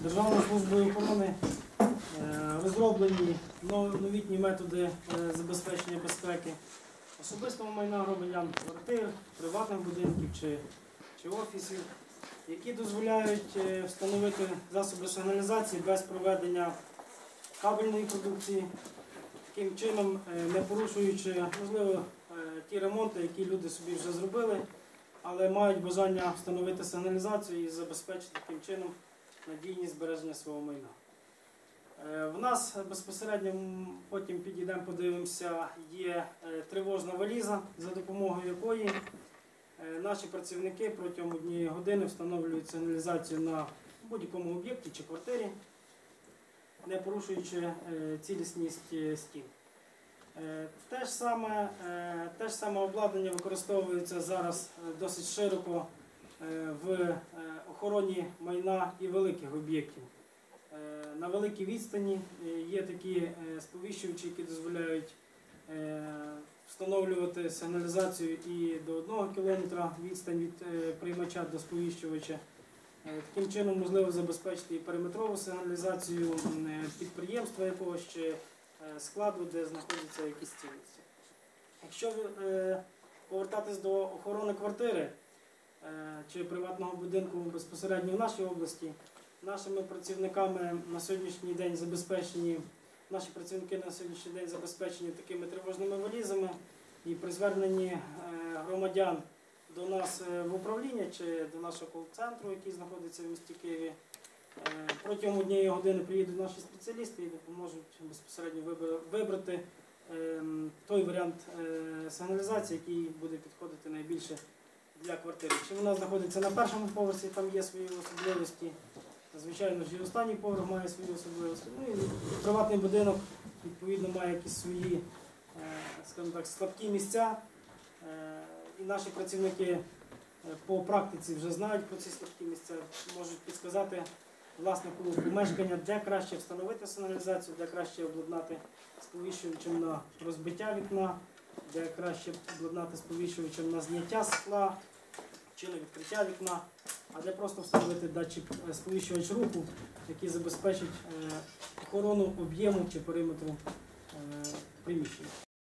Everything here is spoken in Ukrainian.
Державною службою охорони розроблені новітні методи забезпечення безпеки особистого майна громадян, квартир, приватних будинків чи офісів, які дозволяють встановити засоби сигналізації без проведення кабельної продукції, таким чином не порушуючи, можливо, ті ремонти, які люди собі вже зробили, але мають бажання встановити сигналізацію і забезпечити таким чином надійність збереження свого майна. В нас безпосередньо, потім підійдемо, подивимося, є тривожна валіза, за допомогою якої наші працівники протягом 1 години встановлюють сигналізацію на будь-якому об'єкті чи квартирі, не порушуючи цілісність стін. Те ж саме обладнання використовується зараз досить широко в охороні майна і великих об'єктів. На великій відстані є такі сповіщувачі, які дозволяють встановлювати сигналізацію і до 1 кілометра відстань від приймача до сповіщувача. Таким чином можливо забезпечити і периметрову сигналізацію підприємства якогось чи складу, де знаходяться якісь цінності. Якщо повертатись до охорони квартири чи приватного будинку безпосередньо в нашій області, нашими працівниками на сьогоднішній день забезпечені, наші працівники на сьогоднішній день забезпечені такими тривожними валізами, і при зверненні громадян до нас в управління чи до нашого кол-центру, який знаходиться в місті Києві, протягом 1 години приїдуть наші спеціалісти і допоможуть безпосередньо вибрати той варіант сигналізації, який буде підходити найбільше для квартири. Чи вона знаходиться на першому поверсі, там є свої особливості. Звичайно ж, і останній поверх має свої особливості. Ну, і приватний будинок, відповідно, має якісь свої, скажімо так, слабкі місця. І наші працівники по практиці вже знають про ці слабкі місця, можуть підказати власнику помешкання, де краще встановити сигналізацію, де краще обладнати сповіщувачем на розбиття вікна, де краще обладнати сповіщувачем на зняття скла чи на відкриття вікна, а де просто встановити датчик сповіщувач руху, який забезпечить охорону об'єму чи периметру приміщення.